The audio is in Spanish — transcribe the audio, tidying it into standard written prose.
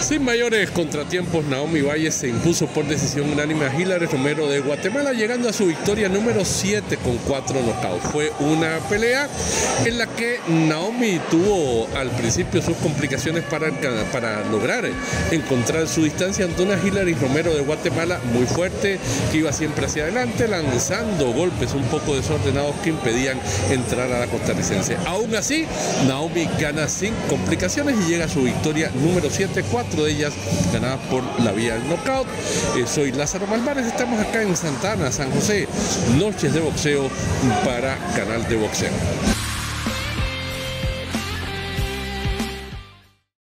Sin mayores contratiempos, Naomi Valles se impuso por decisión unánime a Hilary Romero de Guatemala, llegando a su victoria número 7 con 4 knockouts. Fue una pelea en la que Naomi tuvo al principio sus complicaciones para lograr encontrar su distancia ante una Hilary Romero de Guatemala muy fuerte, que iba siempre hacia adelante, lanzando golpes un poco desordenados que impedían entrar a la costarricense. Aún así, Naomi gana sin complicaciones y llega a su victoria número 7, 4 de ellas ganadas por la vía del knockout. Soy Lázaro Malvares, estamos acá en Santa Ana, San José, noches de boxeo para Canal de Boxeo.